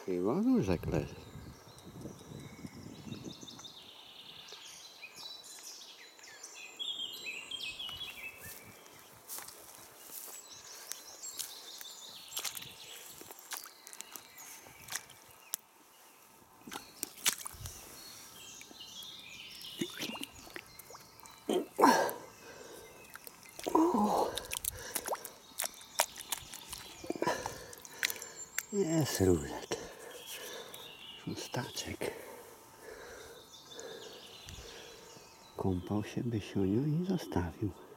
Chyba nóżek leży. Jest różek. Szóstaczek. Kąpał się Bysiuniu i zostawił.